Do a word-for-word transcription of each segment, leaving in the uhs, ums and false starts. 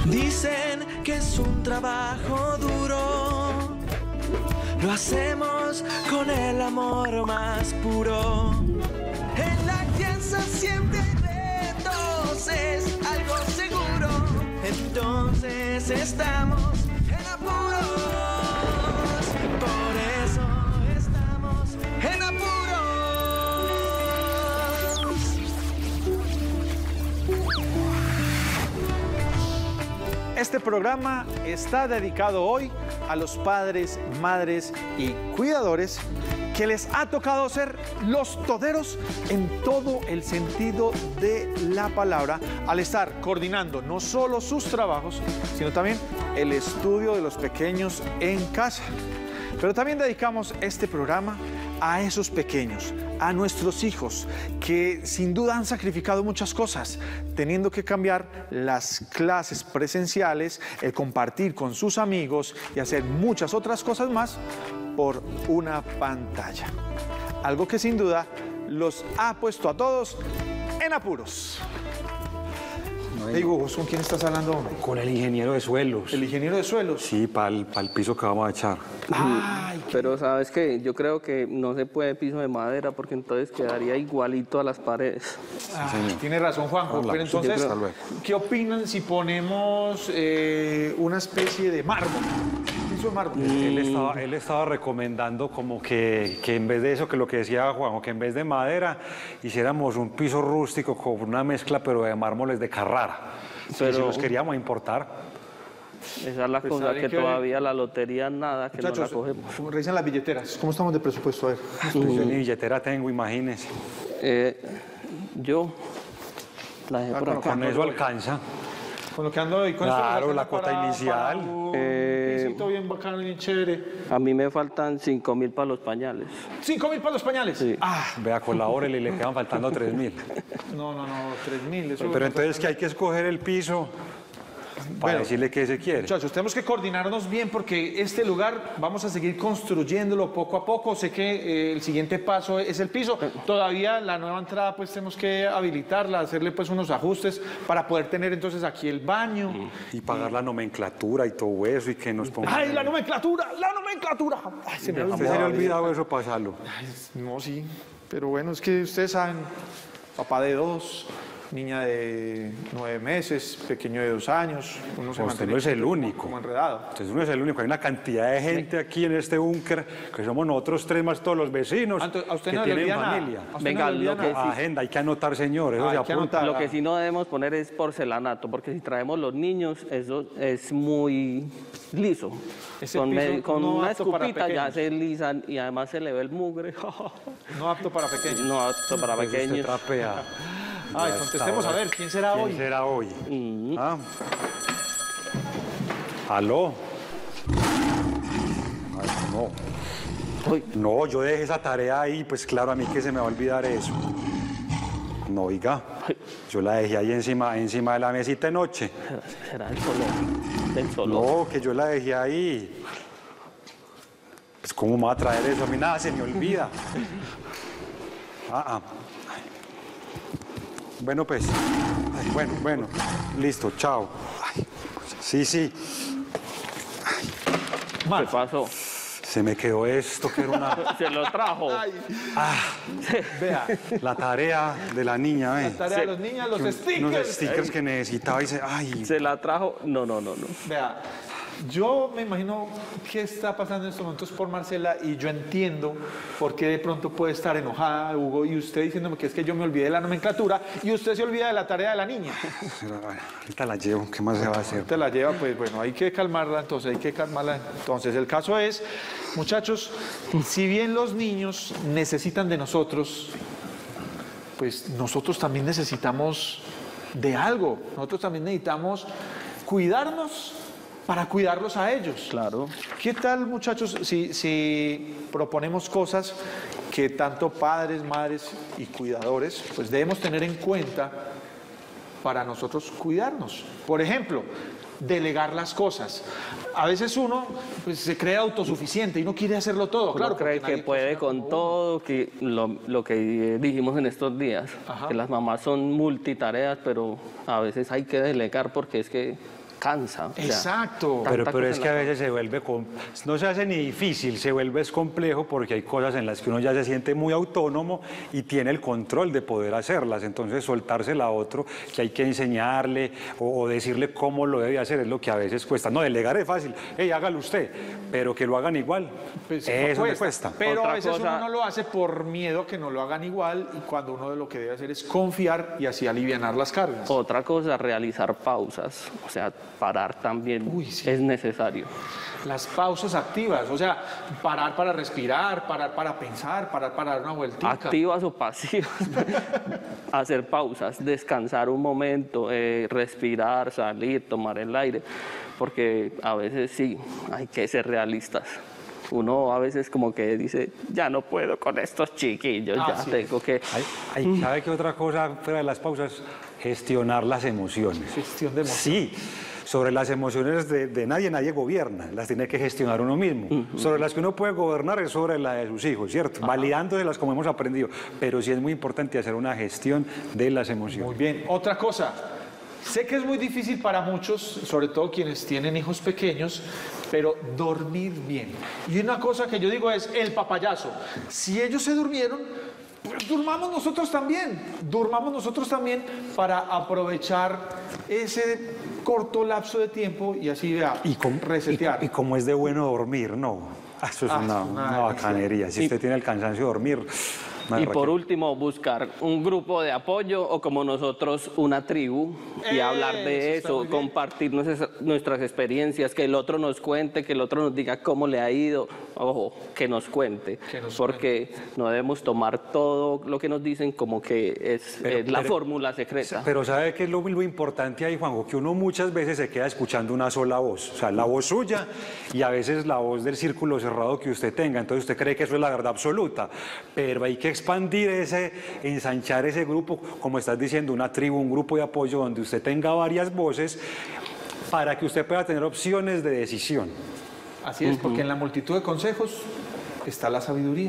Dicen que es un trabajo duro, lo hacemos con el amor más puro. En la crianza siempre hay retos, es algo seguro. Entonces estamos en apuros, por eso estamos en apuros. Este programa está dedicado hoy a los padres, madres y cuidadores que les ha tocado ser los toderos en todo el sentido de la palabra, al estar coordinando no solo sus trabajos, sino también el estudio de los pequeños en casa. Pero también dedicamos este programa a esos pequeños, a nuestros hijos, que sin duda han sacrificado muchas cosas, teniendo que cambiar las clases presenciales, el compartir con sus amigos y hacer muchas otras cosas más por una pantalla. Algo que sin duda los ha puesto a todos en apuros. Hey, Hugo, ¿con quién estás hablando? Con el ingeniero de suelos. ¿El ingeniero de suelos? Sí, para el, el piso que vamos a echar. Ay, pero ¿sabes qué? Yo creo que no se puede piso de madera porque entonces quedaría igualito a las paredes. Ah, tiene razón, Juanjo. Pero entonces, creo... ¿qué opinan si ponemos eh, una especie de mármol? Piso de mármol. Mm. Él, estaba, él estaba recomendando como que, que en vez de eso, que lo que decía Juanjo, que en vez de madera hiciéramos un piso rústico con una mezcla, pero de mármoles de Carrara. Pero si los queríamos importar. Esa es la pues cosa, que, que todavía la lotería nada, que muchachos, no la cogemos. Revisan las billeteras. ¿Cómo estamos de presupuesto? A ver. Mm. Yo ni billetera tengo, imagínense. Eh, yo la dejé ah, por con, acá. Con eso alcanza. Con lo que ando hoy. Con claro, la para, cuota inicial. Para un eh, pisito bien bacano, bien chévere. A mí me faltan cinco mil para los pañales. ¿Cinco mil para los pañales? Sí. Ah. Vea, colabórele y le quedan faltando tres mil. No, no, no, tres mil. Pero entonces que hay que escoger el piso para bueno, decirle qué se quiere. Muchachos, tenemos que coordinarnos bien porque este lugar vamos a seguir construyéndolo poco a poco. Sé que eh, el siguiente paso es el piso. Todavía la nueva entrada pues tenemos que habilitarla, hacerle pues unos ajustes para poder tener entonces aquí el baño. Y pagar y... la nomenclatura y todo eso y que nos pongan... ¡Ay, la nomenclatura! ¡La nomenclatura! Ay, se me ha olvidado, olvidado eso, pasarlo. Ay, no, sí, pero bueno, es que ustedes saben, papá de dos... Niña de nueve meses, pequeño de dos años. Uno se usted no es el único. Como enredado. Usted no es el único. Hay una cantidad de gente aquí en este búnker que somos nosotros tres más todos los vecinos a usted que no tienen le familia. Nada. Venga, no lo que sí. Agenda, hay que anotar, señores. Ah, que lo que sí no debemos poner es porcelanato, porque si traemos los niños, eso es muy liso. Ese con piso me, con no una apto para escupita ya pequeños. se lisan y además se le ve el mugre. No apto para pequeños. No apto para pues pequeños. Usted trapea. Ay, contestemos a ver, ¿quién será ¿Quién hoy? ¿Quién será hoy? Mm. ¿Ah? ¿Aló? Ay, no. Uy. No, yo dejé esa tarea ahí, pues claro, a mí que se me va a olvidar eso. No, oiga, yo la dejé ahí encima, encima de la mesita de noche. ¿Será el solo? Del solo. No, que yo la dejé ahí. Pues cómo me va a traer eso, a mí nada se me olvida. Ah, ah. Bueno, pues, ay, bueno, bueno, listo, chao. Ay, sí, sí. Ay. ¿Qué pasó? Se me quedó esto, que era una... Se lo trajo. Ay. Ah, vea, la tarea de la niña, ¿eh? La tarea de los niños, los Un- stickers. Unos stickers que necesitaba y se... Ay, Se la trajo. No, no, no, no. Vea, yo me imagino qué está pasando en estos momentos por Marcela y yo entiendo por qué de pronto puede estar enojada, Hugo, y usted diciéndome que es que yo me olvidé de la nomenclatura y usted se olvida de la tarea de la niña. pero, bueno, ahorita la llevo, ¿qué más se va a hacer? Te la lleva, pues bueno, hay que calmarla entonces, hay que calmarla. Entonces, el caso es, muchachos, si bien los niños necesitan de nosotros, pues nosotros también necesitamos de algo. Nosotros también necesitamos cuidarnos para cuidarlos a ellos. Claro. ¿Qué tal, muchachos, si, si proponemos cosas que tanto padres, madres y cuidadores pues debemos tener en cuenta para nosotros cuidarnos? Por ejemplo, delegar las cosas. A veces uno pues, se cree autosuficiente y no quiere hacerlo todo. Uno claro, cree que puede con todo, que lo, lo que dijimos en estos días, Ajá. que las mamás son multitareas, pero a veces hay que delegar porque es que cansa. O sea, Exacto. Pero, tanta pero cosa es en que la a veces se vuelve, com- no se hace ni difícil, se vuelve es complejo porque hay cosas en las que uno ya se siente muy autónomo y tiene el control de poder hacerlas. Entonces soltársela a otro que hay que enseñarle o, o decirle cómo lo debe hacer es lo que a veces cuesta. No, delegar es fácil, hey, hágalo usted, pero que lo hagan igual, Pues, no eso me cuesta. Pero Otra a veces cosa- uno no lo hace por miedo a que no lo hagan igual y cuando uno lo que debe hacer es confiar y así alivianar las cargas. Otra cosa, realizar pausas, o sea, parar también Uy, sí. es necesario. Las pausas activas, o sea, parar para respirar, parar para pensar, parar para dar una vueltica. Activas o pasivas, hacer pausas, descansar un momento, eh, respirar, salir, tomar el aire, porque a veces sí, hay que ser realistas. Uno a veces como que dice, ya no puedo con estos chiquillos, Ah, ya sí. tengo que... Hay- hay- ¿Sabe qué otra cosa fuera de las pausas? Gestionar las emociones. Gestión de emociones. Sí, sobre las emociones de, de nadie, nadie gobierna, las tiene que gestionar uno mismo. Sobre las que uno puede gobernar es sobre la de sus hijos, ¿cierto? Validándoselas como hemos aprendido, pero sí es muy importante hacer una gestión de las emociones. Muy bien. Otra cosa, sé que es muy difícil para muchos, sobre todo quienes tienen hijos pequeños, pero dormir bien. Y una cosa que yo digo es el papayazo. Si ellos se durmieron, pues durmamos nosotros también. Durmamos nosotros también para aprovechar ese corto lapso de tiempo y así vea, Y, com- resetear. y, y como es de bueno dormir, no. Ah, Eso es Ah, una, es una una bacanería. Si Y- usted tiene el cansancio de dormir. una Y por berraquera. último, buscar un grupo de apoyo o como nosotros, una tribu y Eso hablar de está eso, muy bien. compartir nuestras, nuestras experiencias, que el otro nos cuente, que el otro nos diga cómo le ha ido, ojo, que nos cuente, Que nos porque no debemos tomar todo lo que nos dicen como que es, Pero- es la pero- fórmula secreta. Pero ¿sabe qué es lo, lo importante ahí, Juanjo? Que uno muchas veces se queda escuchando una sola voz, o sea, la voz suya y a veces la voz del círculo cerrado que usted tenga. Entonces usted cree que eso es la verdad absoluta, pero hay que expandir ese, ensanchar ese grupo, como estás diciendo, una tribu, un grupo de apoyo donde usted tenga varias voces para que usted pueda tener opciones de decisión. Así es, porque en la multitud de consejos está la sabiduría.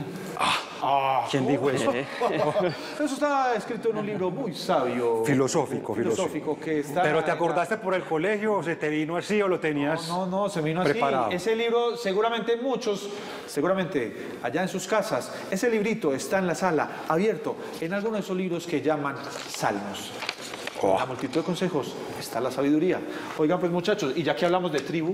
¿Quién dijo eso? Eso está escrito en un libro muy sabio. Filosófico, filosófico. Que está ¿Pero te en la- acordaste por el colegio o se te vino así o lo tenías? No, no, se vino preparado? así. Ese libro, seguramente muchos, seguramente allá en sus casas, ese librito está en la sala, abierto, en alguno de esos libros que llaman Salmos. En la multitud de consejos está la sabiduría. Oigan, pues muchachos, y ya que hablamos de tribu,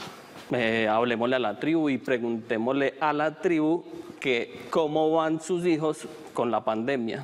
Eh, hablemosle a la tribu y preguntémosle a la tribu que cómo van sus hijos con la pandemia.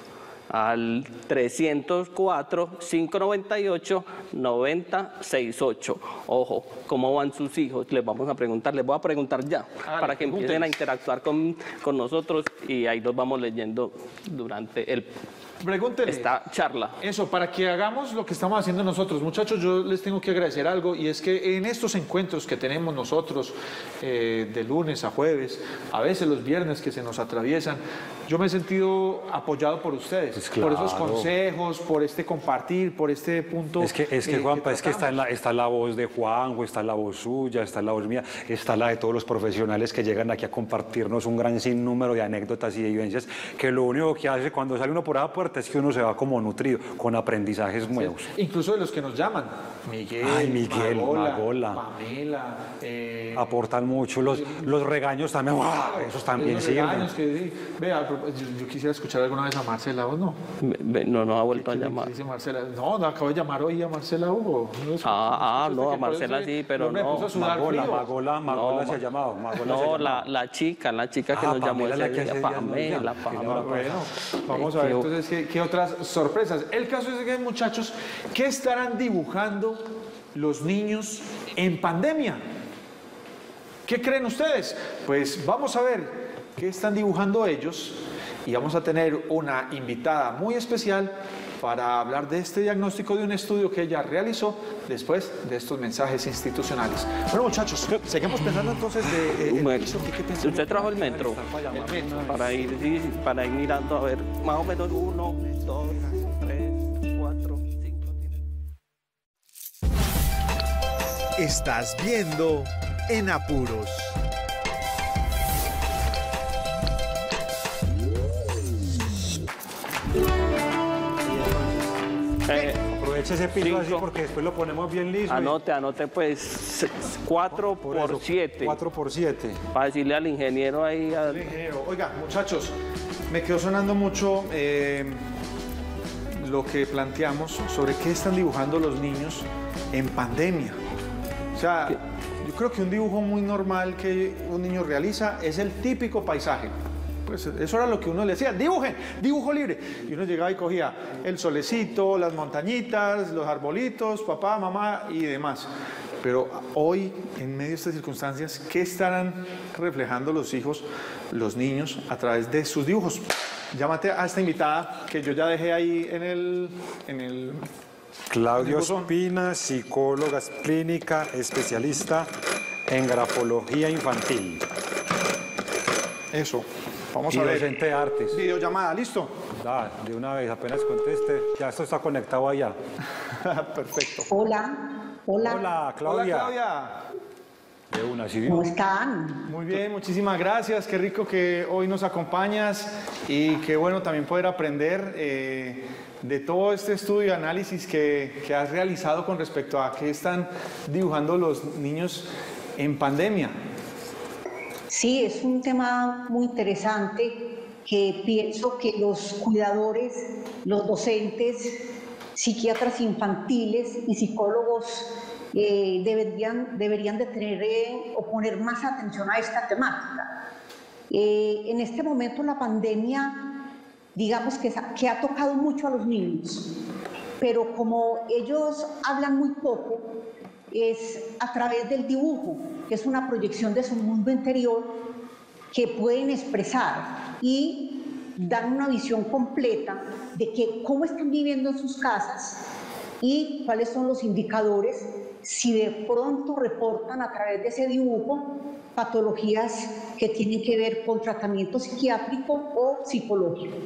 Al trescientos cuatro, cinco noventa y ocho, noventa sesenta y ocho. Ojo, ¿cómo van sus hijos? Les vamos a preguntar, les voy a preguntar ya, Hágale, para que empiecen a pregúnteles. interactuar con, con nosotros y ahí los vamos leyendo durante el, pregúntenle. esta charla. Eso, para que hagamos lo que estamos haciendo nosotros. Muchachos, yo les tengo que agradecer algo y es que en estos encuentros que tenemos nosotros eh, de lunes a jueves, a veces los viernes que se nos atraviesan, yo me he sentido apoyado por ustedes, Pues por esos claro. consejos, por este compartir, por este punto. Es que, es que eh, Juanpa, es que está, en tratamos. la, está la voz de Juanjo, está la voz suya, está la voz mía, está la de todos los profesionales que llegan aquí a compartirnos un gran sinnúmero de anécdotas y de vivencias, que lo único que hace cuando sale uno por esa puerta es que uno se va como nutrido, con aprendizajes nuevos. Incluso de los que nos llaman. Miguel, Ay, Miguel, Magola. Pamela. eh, Aportan mucho, los, los regaños también, ¡guau! Esos también esos sirven. regaños que, sí. Vea, yo, yo quisiera escuchar alguna vez a Marcela, ¿o no? Ve- ve- No nos ha vuelto a ¿Qué le llamar. dice Marcela? No, no, acabo de llamar hoy a Marcela Hugo. ¿No es- Ah, ah, escuchaste no, que a por eso Marcela se- sí, pero me no. puso a sudar Magola, frío? Magola, Magola No, se ha llamado. Magola se ha No, la, llamado. la chica, la chica que Ah, nos llamó Pamela, ese la que día, hace días nos Pamela, llama. Pamela. Bueno, vamos a Eh, ver que- entonces qué, qué otras sorpresas. El caso es que hay muchachos que estarán dibujando los niños en pandemia. ¿Qué creen ustedes? Pues vamos a ver qué están dibujando ellos y vamos a tener una invitada muy especial para hablar de este diagnóstico de un estudio que ella realizó después de estos mensajes institucionales. Bueno, muchachos, seguimos pensando entonces de... eh, el Bueno, piso, ¿qué- qué pensamos? ¿usted trajo el metro? El metro. Para ir, sí, para ir mirando a ver, más o menos uno, dos, tres, cuatro, cinco. Estás viendo En Apuros. Eh, eche ese piso Cinco. así porque después lo ponemos bien liso. y- Anote, anote pues cuatro por por eso, siete. cuatro por siete. Para decirle al ingeniero ahí. a- El ingeniero. Oiga, muchachos, me quedó sonando mucho eh, lo que planteamos sobre qué están dibujando los niños en pandemia. O sea, yo creo que un dibujo muy normal que un niño realiza es el típico paisaje. Pues eso era lo que uno le decía, dibujen, dibujo libre. Y uno llegaba y cogía el solecito, las montañitas, los arbolitos, papá, mamá y demás. Pero hoy, en medio de estas circunstancias, ¿qué estarán reflejando los hijos, los niños, a través de sus dibujos? Llámate a esta invitada que yo ya dejé ahí en el... En el Claudio ¿Qué son? Espina, psicóloga clínica, especialista en grafología infantil eso, vamos y a ver. docente de artes. Videollamada, ¿listo? Da, de una vez, apenas conteste, ya esto está conectado allá. Perfecto. Hola, hola, Hola, Claudia. Hola, Claudia. De una, sí. ¿cómo están? Muy bien, muchísimas gracias. Qué rico que hoy nos acompañas y qué bueno también poder aprender eh, de todo este estudio y análisis que, que has realizado con respecto a qué están dibujando los niños en pandemia. Sí, es un tema muy interesante que pienso que los cuidadores, los docentes, psiquiatras infantiles y psicólogos eh, deberían, deberían de tener eh, o poner más atención a esta temática. Eh, en este momento la pandemia, digamos que, que ha tocado mucho a los niños, pero como ellos hablan muy poco, es a través del dibujo, que es una proyección de su mundo interior que pueden expresar y dar una visión completa de que cómo están viviendo en sus casas y cuáles son los indicadores si de pronto reportan a través de ese dibujo patologías que tienen que ver con tratamiento psiquiátrico o psicológico.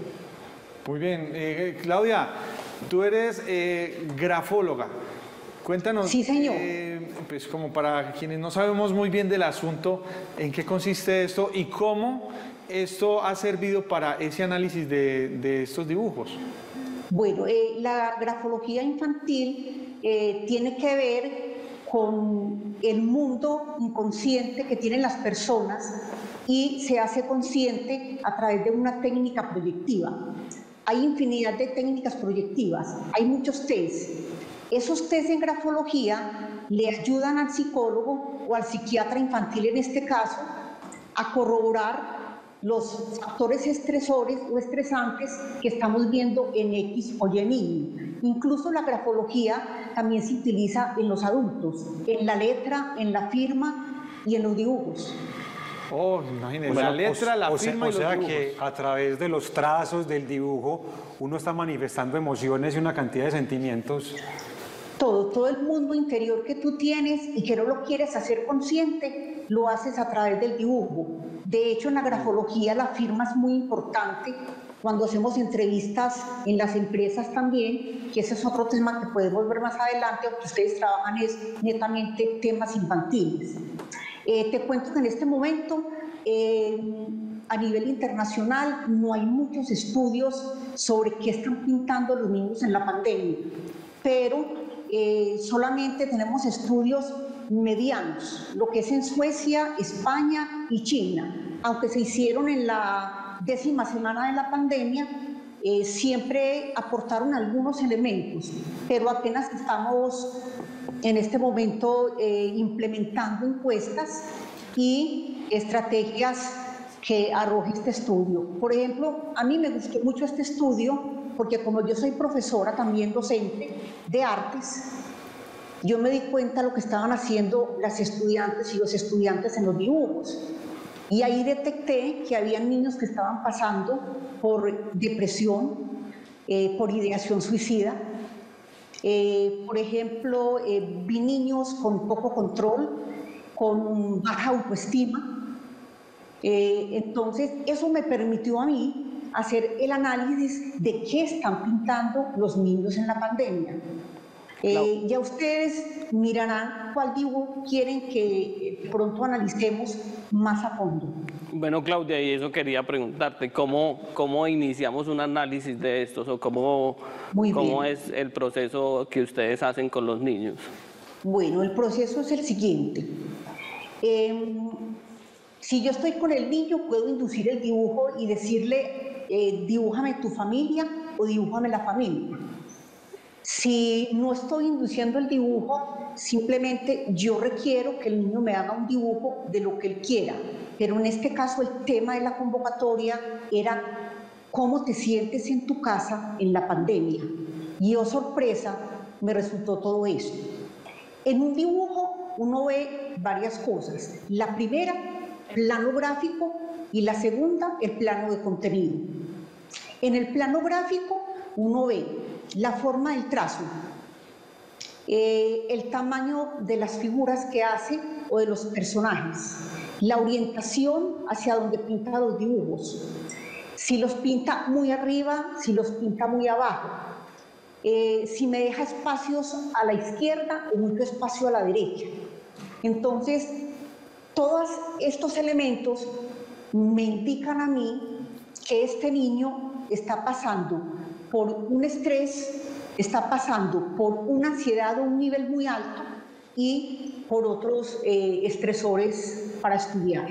Muy bien, eh, Claudia, tú eres eh, grafóloga. Cuéntanos, Sí, señor. eh, pues como para quienes no sabemos muy bien del asunto, en qué consiste esto y cómo esto ha servido para ese análisis de, de estos dibujos. Bueno, eh, la grafología infantil eh, tiene que ver con el mundo inconsciente que tienen las personas y se hace consciente a través de una técnica proyectiva. Hay infinidad de técnicas proyectivas, hay muchos test. Esos test en grafología le ayudan al psicólogo o al psiquiatra infantil en este caso a corroborar los factores estresores o estresantes que estamos viendo en X o Y niño. Incluso la grafología también se utiliza en los adultos, en la letra, en la firma y en los dibujos. Oh, imagínense, O sea, la letra, o- la o sea- firma y o sea los que dibujos. a través de los trazos del dibujo uno está manifestando emociones y una cantidad de sentimientos. Todo, todo el mundo interior que tú tienes y que no lo quieres hacer consciente, lo haces a través del dibujo. De hecho, en la grafología la firma es muy importante. Cuando hacemos entrevistas en las empresas también, que ese es otro tema que podemos ver más adelante, aunque ustedes trabajan es netamente temas infantiles. Eh, te cuento que en este momento, eh, a nivel internacional, no hay muchos estudios sobre qué están pintando los niños en la pandemia, pero eh, solamente tenemos estudios medianos, lo que es en Suecia, España y China. Aunque se hicieron en la décima semana de la pandemia, eh, siempre aportaron algunos elementos, pero apenas estamos en este momento eh, implementando encuestas y estrategias que arroje este estudio. Por ejemplo, a mí me gustó mucho este estudio porque como yo soy profesora también docente de artes, yo me di cuenta de lo que estaban haciendo las estudiantes y los estudiantes en los dibujos. Y ahí detecté que había niños que estaban pasando por depresión, eh, por ideación suicida. Eh, por ejemplo, eh, vi niños con poco control, con baja autoestima. Eh, entonces, eso me permitió a mí hacer el análisis de qué están pintando los niños en la pandemia. Eh, ya ustedes mirarán cuál dibujo quieren que pronto analicemos más a fondo. Bueno, Claudia, y eso quería preguntarte, ¿cómo, cómo iniciamos un análisis de estos o cómo, cómo es el proceso que ustedes hacen con los niños? Bueno, el proceso es el siguiente. Eh, si yo estoy con el niño, puedo inducir el dibujo y decirle, eh, dibújame tu familia o dibújame la familia. Si no estoy induciendo el dibujo, simplemente yo requiero que el niño me haga un dibujo de lo que él quiera. Pero en este caso el tema de la convocatoria era cómo te sientes en tu casa en la pandemia. Y oh sorpresa, me resultó todo eso. En un dibujo uno ve varias cosas. La primera, plano gráfico, y la segunda, el plano de contenido. En el plano gráfico uno ve la forma del trazo, eh, el tamaño de las figuras que hace o de los personajes, la orientación hacia donde pinta los dibujos, si los pinta muy arriba, si los pinta muy abajo, eh, si me deja espacios a la izquierda o mucho espacio a la derecha. Entonces, todos estos elementos me indican a mí que este niño está pasando por un estrés, está pasando por una ansiedad a un nivel muy alto y por otros eh, estresores para estudiar.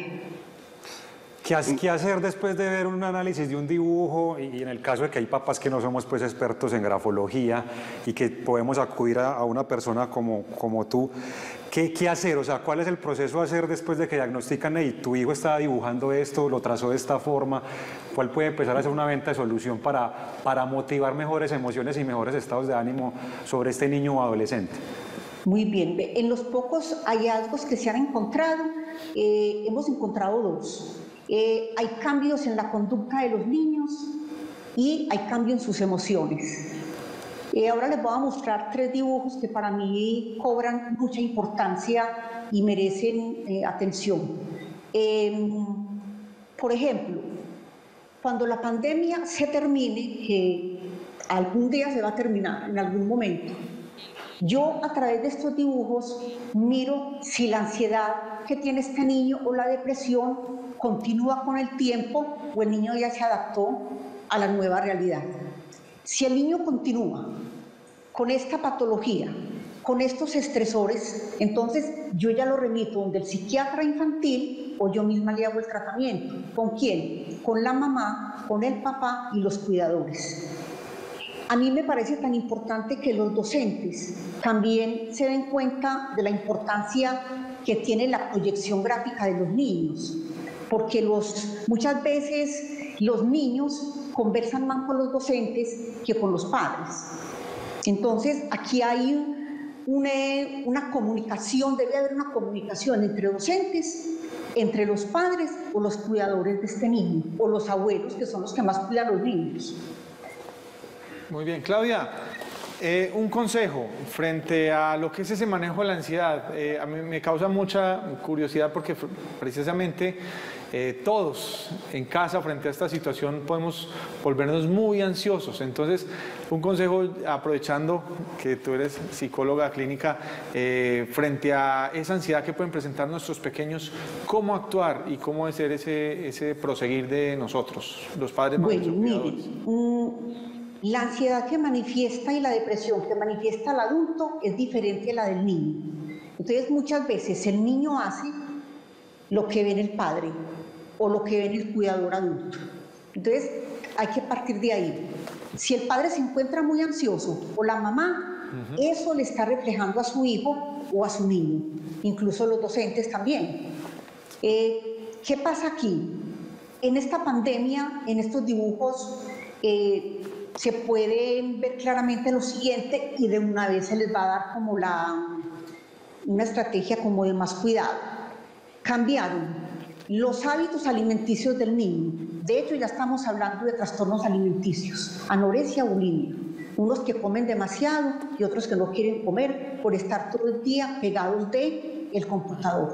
¿Qué, ¿Qué hacer después de ver un análisis de un dibujo? Y, y en el caso de que hay papás que no somos pues expertos en grafología y que podemos acudir a, a una persona como, como tú, ¿qué, ¿qué hacer? O sea, ¿cuál es el proceso a hacer después de que diagnostican y tu hijo está dibujando esto, lo trazó de esta forma? ¿Cuál puede empezar a ser una venta de solución para, para motivar mejores emociones y mejores estados de ánimo sobre este niño o adolescente? Muy bien, en los pocos hallazgos que se han encontrado, eh, hemos encontrado dos. Eh, hay cambios en la conducta de los niños y hay cambios en sus emociones. Eh, ahora les voy a mostrar tres dibujos que para mí cobran mucha importancia y merecen eh, atención. Eh, por ejemplo, cuando la pandemia se termine, que algún día se va a terminar, en algún momento, yo a través de estos dibujos miro si la ansiedad que tiene este niño o la depresión continúa con el tiempo o el niño ya se adaptó a la nueva realidad. Si el niño continúa con esta patología, con estos estresores, entonces yo ya lo remito donde el psiquiatra infantil o yo misma le hago el tratamiento. ¿Con quién? Con la mamá, con el papá y los cuidadores. A mí me parece tan importante que los docentes también se den cuenta de la importancia que tiene la proyección gráfica de los niños, porque los, muchas veces los niños conversan más con los docentes que con los padres. Entonces, aquí hay una, una comunicación, debe haber una comunicación entre docentes, entre los padres o los cuidadores de este niño, o los abuelos, que son los que más cuidan a los niños. Muy bien, Claudia, eh, un consejo frente a lo que es ese manejo de la ansiedad. Eh, a mí me causa mucha curiosidad porque precisamente eh, todos en casa frente a esta situación podemos volvernos muy ansiosos. Entonces, un consejo, aprovechando que tú eres psicóloga clínica, eh, frente a esa ansiedad que pueden presentar nuestros pequeños, ¿cómo actuar y cómo hacer ese, ese proseguir de nosotros, los padres, madres o cuidadores? Miren, la ansiedad que manifiesta y la depresión que manifiesta el adulto es diferente a la del niño. Entonces, muchas veces el niño hace lo que ve en el padre o lo que ve en el cuidador adulto. Entonces, hay que partir de ahí. Si el padre se encuentra muy ansioso o la mamá, uh-huh. eso le está reflejando a su hijo o a su niño, incluso los docentes también. Eh, ¿Qué pasa aquí? En esta pandemia, en estos dibujos, eh, se puede ver claramente lo siguiente y de una vez se les va a dar como la, una estrategia como de más cuidado. Cambiaron los hábitos alimenticios del niño. De hecho, ya estamos hablando de trastornos alimenticios, anorexia, bulimia. Unos que comen demasiado y otros que no quieren comer por estar todo el día pegados del computador.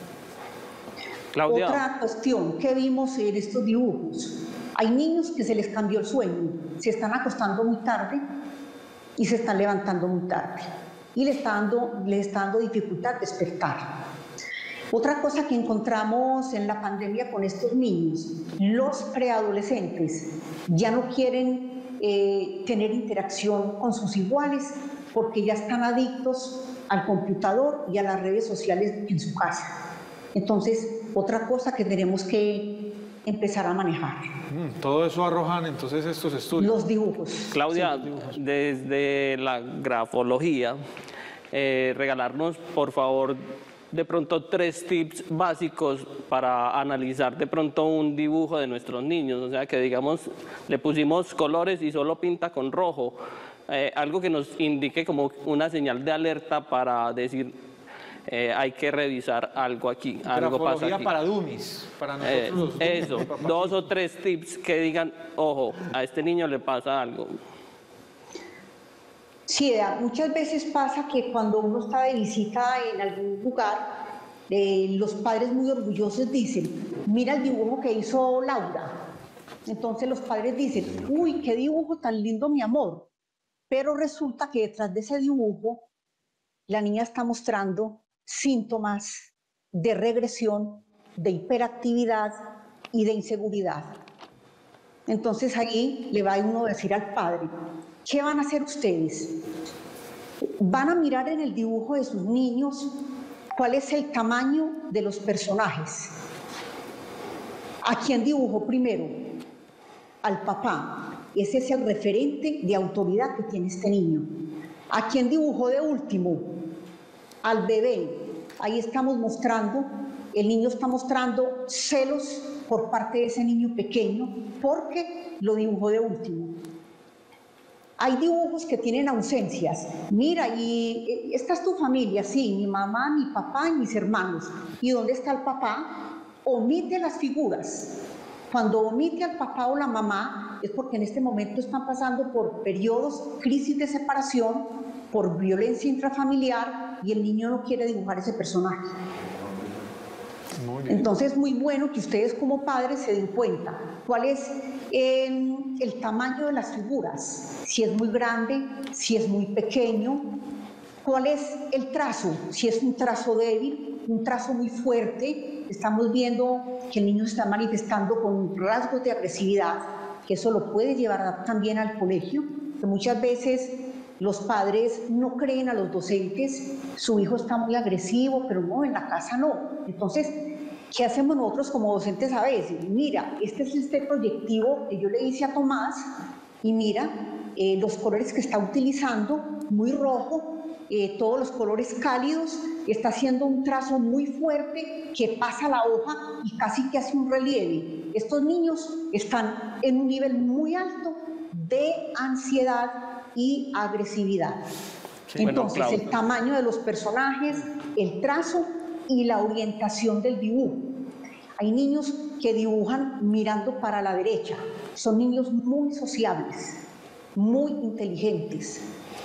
Claudia. Otra cuestión que vimos en estos dibujos. Hay niños que se les cambió el sueño, se están acostando muy tarde y se están levantando muy tarde. y le está dando, le está dando dificultad despertar. Otra cosa que encontramos en la pandemia con estos niños, los preadolescentes ya no quieren eh, tener interacción con sus iguales porque ya están adictos al computador y a las redes sociales en su casa. Entonces, otra cosa que tenemos que empezar a manejar. Mm, todo eso arrojan entonces estos estudios. Los dibujos. Claudia, Sí, dibujos. desde la grafología, eh, regalarnos, por favor, de pronto tres tips básicos para analizar de pronto un dibujo de nuestros niños. O sea, que digamos, le pusimos colores y solo pinta con rojo. Eh, algo que nos indique como una señal de alerta para decir, eh, hay que revisar algo aquí, algo pasa Grafología aquí. para dummies, para nosotros Eh, los dummies eso, de papá. dos o tres tips que digan, ojo, a este niño le pasa algo. Sí, muchas veces pasa que cuando uno está de visita en algún lugar, eh, los padres muy orgullosos dicen, mira el dibujo que hizo Laura. Entonces los padres dicen, uy, qué dibujo tan lindo, mi amor. Pero resulta que detrás de ese dibujo, la niña está mostrando síntomas de regresión, de hiperactividad y de inseguridad. Entonces ahí le va uno a decir al padre, ¿qué van a hacer ustedes? Van a mirar en el dibujo de sus niños cuál es el tamaño de los personajes. ¿A quién dibujó primero? Al papá. Ese es el referente de autoridad que tiene este niño. ¿A quién dibujó de último? Al bebé. Ahí estamos mostrando, el niño está mostrando celos por parte de ese niño pequeño porque lo dibujó de último. Hay dibujos que tienen ausencias. Mira, y esta es tu familia, sí, mi mamá, mi papá y mis hermanos. ¿Y dónde está el papá? Omite las figuras. Cuando omite al papá o la mamá es porque en este momento están pasando por periodos, crisis de separación, por violencia intrafamiliar y el niño no quiere dibujar ese personaje. Muy bien. Entonces es muy bueno que ustedes como padres se den cuenta cuál es eh, el tamaño de las figuras, si es muy grande, si es muy pequeño, cuál es el trazo, si es un trazo débil, un trazo muy fuerte. Estamos viendo que el niño se está manifestando con rasgos de agresividad, que eso lo puede llevar también al colegio, que muchas veces los padres no creen a los docentes, su hijo está muy agresivo, pero no, en la casa no. Entonces, ¿qué hacemos nosotros como docentes a veces? Mira, este es este proyectivo que yo le hice a Tomás, y mira, eh, los colores que está utilizando, muy rojo, eh, todos los colores cálidos, está haciendo un trazo muy fuerte que pasa la hoja y casi que hace un relieve. Estos niños están en un nivel muy alto de ansiedad y agresividad. Sí, Entonces, bueno, el tamaño de los personajes, el trazo y la orientación del dibujo. Hay niños que dibujan mirando para la derecha. Son niños muy sociables, muy inteligentes,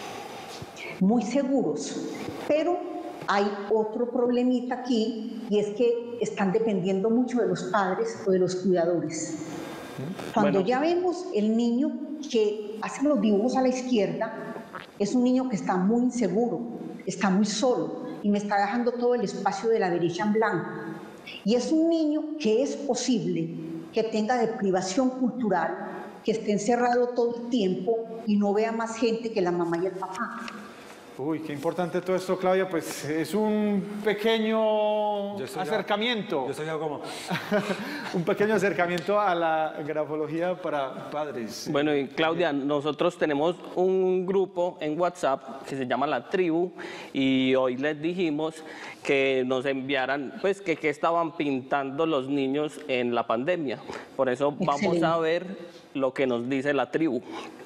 muy seguros, pero hay otro problemita aquí, y es que están dependiendo mucho de los padres o de los cuidadores. Cuando Bueno. ya vemos el niño que hace los dibujos a la izquierda, es un niño que está muy inseguro, está muy solo y me está dejando todo el espacio de la derecha en blanco. Y es un niño que es posible que tenga deprivación cultural, que esté encerrado todo el tiempo y no vea más gente que la mamá y el papá. Uy, qué importante todo esto, Claudia. Pues es un pequeño Yo estoy ya- acercamiento. Yo estoy ya como... Un pequeño acercamiento a la grafología para padres. Bueno, y Claudia, nosotros tenemos un grupo en WhatsApp que se llama La Tribu y hoy les dijimos que nos enviaran, pues, que qué estaban pintando los niños en la pandemia. Por eso vamos Excelente. a ver lo que nos dice La Tribu.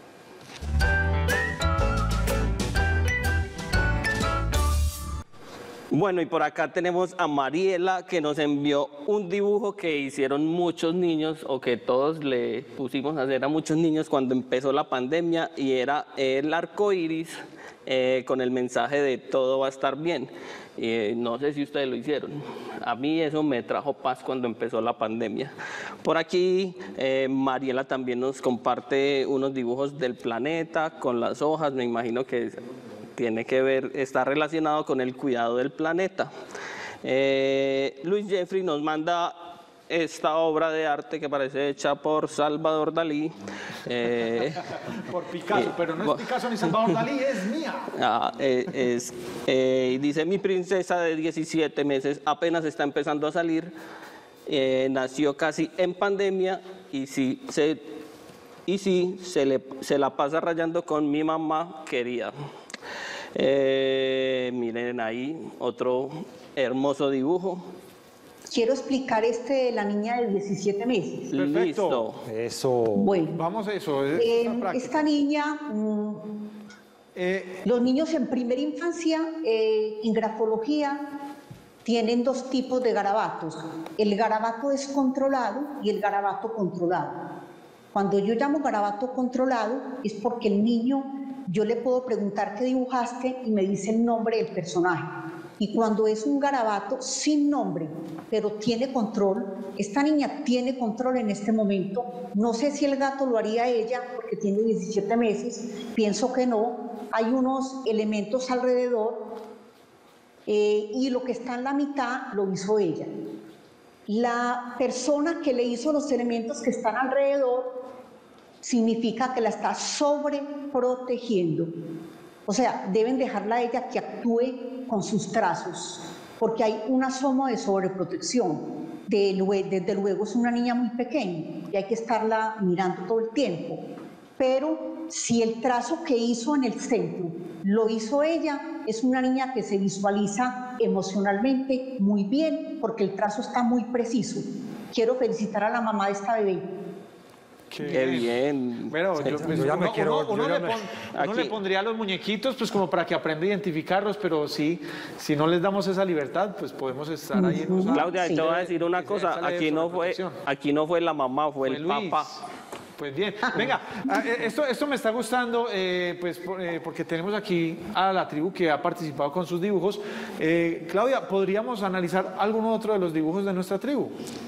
Bueno, y por acá tenemos a Mariela, que nos envió un dibujo que hicieron muchos niños, o que todos le pusimos a hacer a muchos niños cuando empezó la pandemia, y era el arco iris eh, con el mensaje de todo va a estar bien. Eh, no sé si ustedes lo hicieron. A mí eso me trajo paz cuando empezó la pandemia. Por aquí, eh, Mariela también nos comparte unos dibujos del planeta con las hojas, me imagino que tiene que ver, está relacionado con el cuidado del planeta. Eh, Louis Jeffrey nos manda esta obra de arte que parece hecha por Salvador Dalí. Eh, por Picasso, eh, pero no es Picasso ni Salvador Dalí, es mía. Ah, eh, es, eh, dice, mi princesa de diecisiete meses apenas está empezando a salir, eh, nació casi en pandemia y si se, y si se, le, se la pasa rayando con mi mamá querida. Eh, miren ahí otro hermoso dibujo. Quiero explicar este de la niña de diecisiete meses. Perfecto. Listo. Eso. Bueno, Vamos a eso. Es eh, práctica. esta niña, mmm, Eh, los niños en primera infancia, eh, en grafología, tienen dos tipos de garabatos. El garabato descontrolado y el garabato controlado. Cuando yo llamo garabato controlado es porque el niño, yo le puedo preguntar qué dibujaste y me dice el nombre del personaje. Y cuando es un garabato sin nombre, pero tiene control, esta niña tiene control en este momento. No sé si el gato lo haría ella, porque tiene diecisiete meses, pienso que no. Hay unos elementos alrededor eh, y lo que está en la mitad lo hizo ella. La persona que le hizo los elementos que están alrededor significa que la está sobreprotegiendo. O sea, deben dejarla a ella que actúe con sus trazos, porque hay un asomo de sobreprotección. Desde luego es una niña muy pequeña y hay que estarla mirando todo el tiempo. Pero si el trazo que hizo en el centro lo hizo ella, es una niña que se visualiza emocionalmente muy bien, porque el trazo está muy preciso. Quiero felicitar a la mamá de esta bebé. Qué, Qué bien. Bueno, yo, pues, yo ya me uno, quiero... uno, uno, yo le, me... pon, uno le pondría los muñequitos pues como para que aprenda a identificarlos, pero sí, si no les damos esa libertad, pues podemos estar ahí. En uh-huh. Claudia, sí. Te voy a decir una cosa, aquí no, fue, aquí no fue la mamá, fue, fue el Luis. Papá. Pues bien, venga, esto, esto me está gustando, eh, pues eh, porque tenemos aquí a la tribu que ha participado con sus dibujos. Eh, Claudia, ¿podríamos analizar algún otro de los dibujos de nuestra tribu?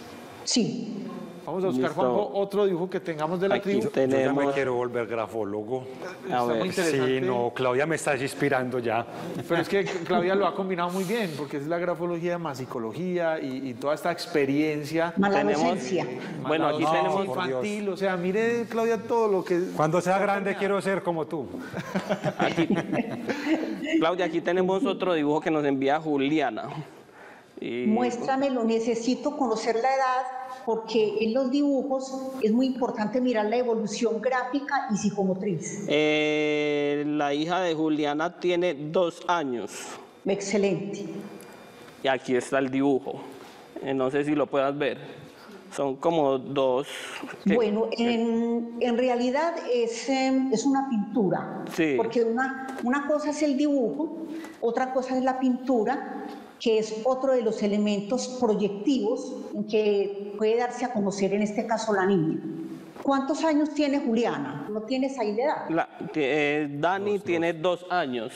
Sí. Vamos a buscar, Juanjo, otro dibujo que tengamos de la aquí tribu. Tenemos... Yo ya me quiero volver grafólogo. A ver. Muy sí, no, Claudia me está inspirando ya. Pero es que Claudia lo ha combinado muy bien, porque es la grafología más psicología y, y toda esta experiencia. Maladocencia. Bueno, aquí no, tenemos infantil, o sea, mire, Claudia, todo lo que... Cuando sea grande quiero ser como tú. Aquí, Claudia, aquí tenemos otro dibujo que nos envía Juliana. Y... Muéstramelo, necesito conocer la edad, porque en los dibujos es muy importante mirar la evolución gráfica y psicomotriz. Eh, la hija de Juliana tiene dos años. Excelente. Y aquí está el dibujo. Eh, no sé si lo puedas ver. Son como dos... ¿qué? Bueno, en, en realidad es, eh, es una pintura. Sí. Porque una, una cosa es el dibujo, otra cosa es la pintura, que es otro de los elementos proyectivos en que puede darse a conocer en este caso la niña. ¿Cuántos años tiene Juliana? ¿No tienes ahí de edad? La, eh, Dani dos, tiene dos. dos años.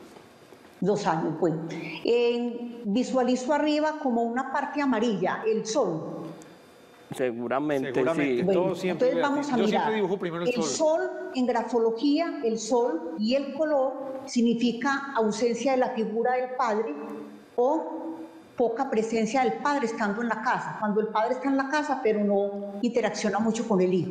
Dos años, bueno. Eh, visualizo arriba como una parte amarilla, el sol. Seguramente, Seguramente. sí. Bueno, Todo siempre, entonces vamos a yo mirar. siempre dibujo primero el, el sol. sol en grafología, el sol y el color significa ausencia de la figura del padre o poca presencia del padre estando en la casa, cuando el padre está en la casa pero no interacciona mucho con el hijo.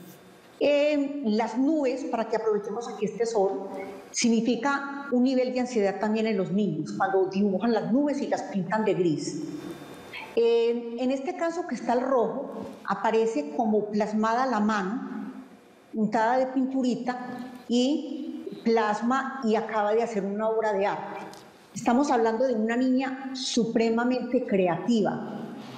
Eh, las nubes, para que aprovechemos aquí este sol, significa un nivel de ansiedad también en los niños, cuando dibujan las nubes y las pintan de gris. Eh, en este caso que está el rojo, aparece como plasmada la mano, untada de pinturita y plasma y acaba de hacer una obra de arte. Estamos hablando de una niña supremamente creativa,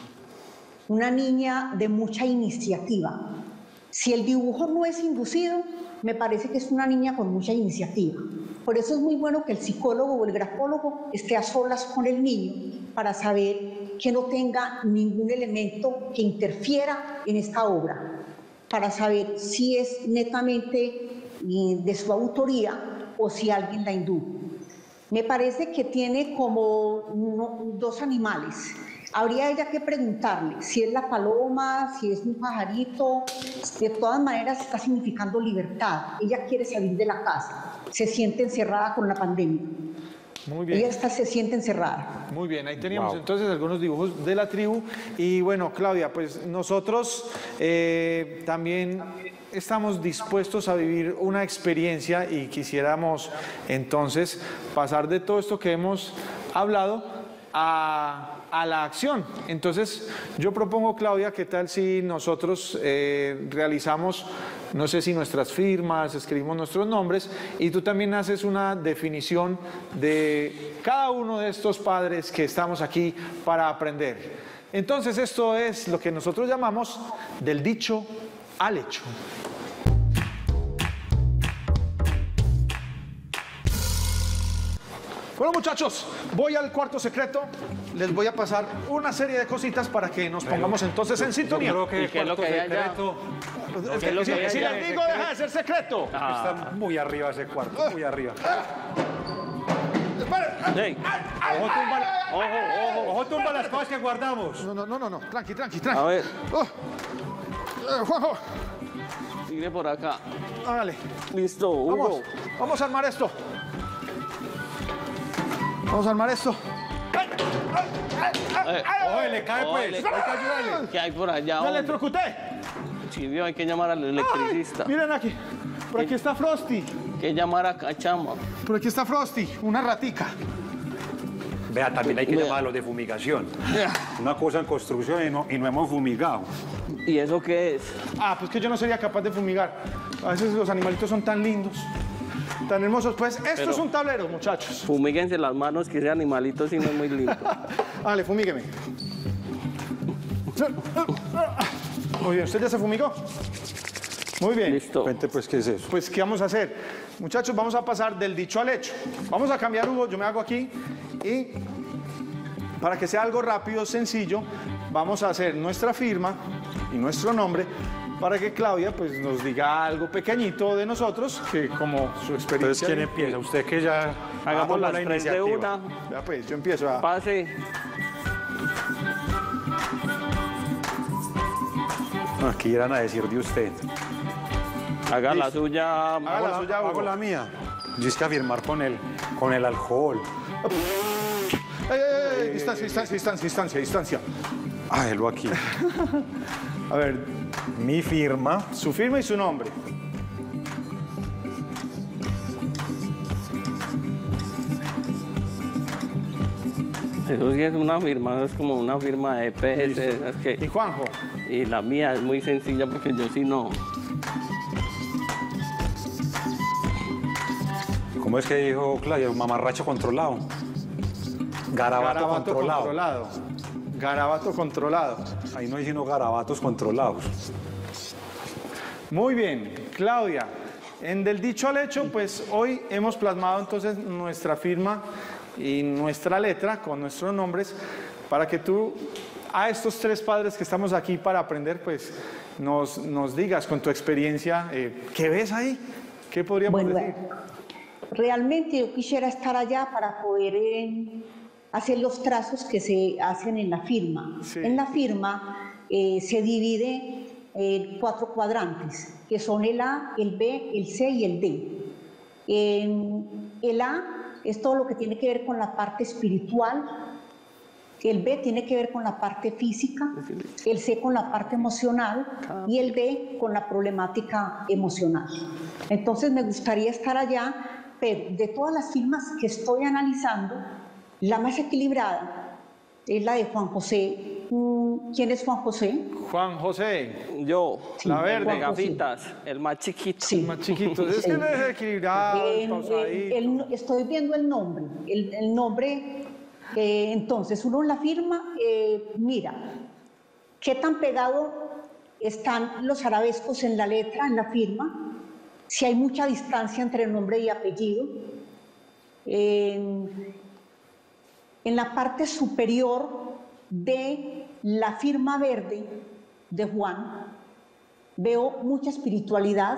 una niña de mucha iniciativa. Si el dibujo no es inducido, me parece que es una niña con mucha iniciativa. Por eso es muy bueno que el psicólogo o el grafólogo esté a solas con el niño para saber que no tenga ningún elemento que interfiera en esta obra, para saber si es netamente de su autoría o si alguien la indujo. Me parece que tiene como uno, dos animales. Habría ella que preguntarle si es la paloma, si es un pajarito. De todas maneras está significando libertad. Ella quiere salir de la casa, se siente encerrada con la pandemia. Muy bien. Ella está, se siente encerrada. Muy bien, ahí teníamos Wow. entonces algunos dibujos de la tribu. Y bueno, Claudia, pues nosotros eh, también estamos dispuestos a vivir una experiencia y quisiéramos entonces pasar de todo esto que hemos hablado a, a la acción. Entonces yo propongo, Claudia, ¿qué tal si nosotros eh, realizamos, no sé si nuestras firmas, escribimos nuestros nombres y tú también haces una definición de cada uno de estos padres que estamos aquí para aprender? Entonces esto es lo que nosotros llamamos del dicho al hecho. Bueno, muchachos, voy al cuarto secreto. Les voy a pasar una serie de cositas para que nos pongamos entonces en sintonía. Yo creo que ¿Y el qué es lo cuarto que hay allá? secreto Es ¿Qué es lo que que hay si allá? les digo, deja de ser secreto. está muy arriba ese cuarto, muy arriba. Hey, Ojo, tumba, ojo, ojo, ojo, tumba las cosas que guardamos. No, no, no, no, no. Tranqui, tranqui, a tranqui. ver, Oh. Eh, Juanjo, sigue por acá. hágale. Listo, Hugo. Vamos, vamos a armar esto. Vamos a armar esto. Eh, Ojo, le cae ojo, pues, le- hay que ayudarle. ¿Qué hay por allá? ¡Me hombre? electrocuté! Sí, vio, hay que llamar al electricista. Miren aquí. Por aquí está Frosty. Hay que llamar a Cachama. Por aquí está Frosty, una ratica. Vea, también hay que Vea. llamar a los de fumigación. Una cosa en construcción y no, y no hemos fumigado. ¿Y eso qué es? Ah, pues que yo no sería capaz de fumigar. A veces los animalitos son tan lindos, tan hermosos. Pues esto Pero- es un tablero, muchachos. Fumíguense las manos, que ese animalito sí no es muy lindo. Dale, fumígueme. Muy bien, ¿usted ya se fumigó? Muy bien. Listo. Cuente pues, ¿qué es eso? Pues, ¿qué vamos a hacer? Muchachos, vamos a pasar del dicho al hecho. Vamos a cambiar, Hugo, yo me hago aquí. Y para que sea algo rápido, sencillo, vamos a hacer nuestra firma y nuestro nombre para que Claudia pues, nos diga algo pequeñito de nosotros, que como su Entonces, experiencia... ¿quién empieza? Usted que ya Hagamos tomó las la tres de iniciativa. una. Ya pues, yo empiezo a... Pase. Aquí irán a decir de usted. Haga la suya. Haga Hago la la, suya, hago Hugo. la mía. Yo es que afirmar con el, con el alcohol. ¡Ey, ey, ey! Distancia, distancia, distancia, distancia, distancia. Hágelo aquí. A ver, Mi firma. su firma y su nombre. Eso sí es una firma, es como una firma de E P S. Es Y que, Juanjo. y la mía es muy sencilla porque yo sí no. ¿Cómo es que dijo Claudia? Mamarracho controlado. Garabato, controlado. controlado. Garabato controlado. Ahí no hay sino garabatos controlados. Muy bien, Claudia. En del dicho al hecho, pues hoy hemos plasmado entonces nuestra firma y nuestra letra con nuestros nombres para que tú a estos tres padres que estamos aquí para aprender, pues nos, nos digas con tu experiencia, eh, ¿qué ves ahí? ¿Qué podríamos Bueno, decir? realmente yo quisiera estar allá para poder eh, hacer los trazos que se hacen en la firma. Sí. En la firma eh, se divide en cuatro cuadrantes, que son el A, el B, el C y el D. En el A es todo lo que tiene que ver con la parte espiritual, el B tiene que ver con la parte física, el C con la parte emocional y el D con la problemática emocional. Entonces me gustaría estar allá, pero de todas las firmas que estoy analizando, la más equilibrada es la de Juan José. ¿Quién es Juan José? Juan José, Yo, La el verde. de gafitas, el más chiquito. Sí. más chiquito. Es que Sí. no es equilibrado, El- el- pausadito. el- estoy viendo el nombre. El, el nombre, eh, entonces, uno en la firma, eh, mira, qué tan pegado están los arabescos en la letra, en la firma, si hay mucha distancia entre el nombre y apellido. En, en la parte superior de la firma verde de Juan, veo mucha espiritualidad.